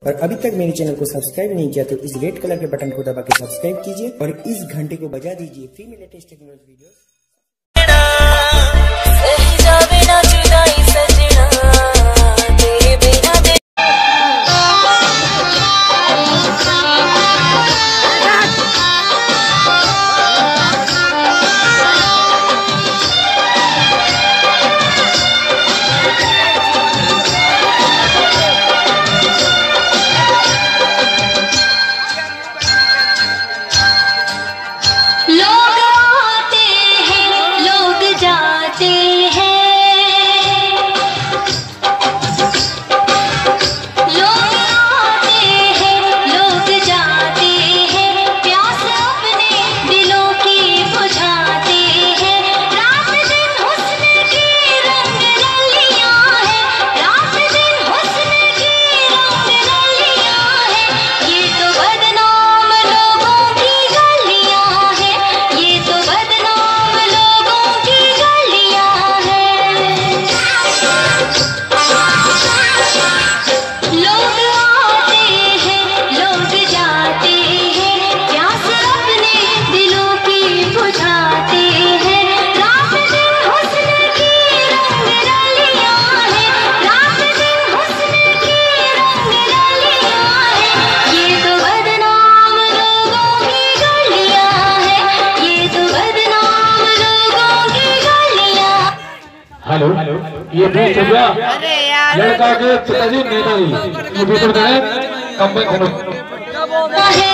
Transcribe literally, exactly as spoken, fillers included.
और अभी तक मेरे चैनल को सब्सक्राइब नहीं किया तो इस रेड कलर के बटन को दबा के सब्सक्राइब कीजिए और इस घंटे को बजा दीजिए फ्री में लेटेस्ट टेक्नोलॉजी वीडियो। लोग आते हैं लोग जाते हैं, लोग आते हैं लोग जाते हैं, प्यास अपने दिलों की बुझाते हैं। रात दिन हुस्न की रंग रलियां हैं, रात दिन हुस्न की रंग रलियां हैं, ये तो बदनाम लोगों की गलियां हैं, ये तो बदनाम लोगों की गलियां हैं। लोग आते हैं लोग जाते हैं, प्यास अपने दिलों की बुझाते हैं। रात दिन हुस्न की रंग रलियां हैं, रात दिन हुस्न की रंग रलियां हैं, ये तो बदनाम लोगों की गलियां हैं, ये तो बदनाम लोगों की गलियां। हेलो, ये बीच हो गया लड़का के पिताजी नेता जी ये बीच में कंबाइन करो।